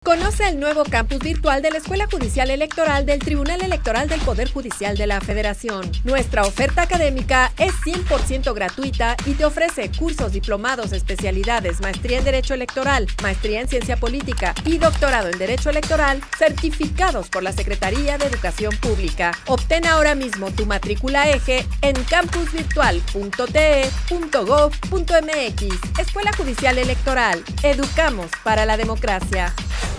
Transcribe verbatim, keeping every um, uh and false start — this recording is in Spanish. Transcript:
Conoce el nuevo campus virtual de la Escuela Judicial Electoral del Tribunal Electoral del Poder Judicial de la Federación. Nuestra oferta académica es cien por ciento gratuita y te ofrece cursos, diplomados, especialidades, maestría en Derecho Electoral, maestría en Ciencia Política y doctorado en Derecho Electoral, certificados por la Secretaría de Educación Pública. Obtén ahora mismo tu matrícula eje en campus virtual punto t e punto gob punto m x. Escuela Judicial Electoral. Educamos para la democracia.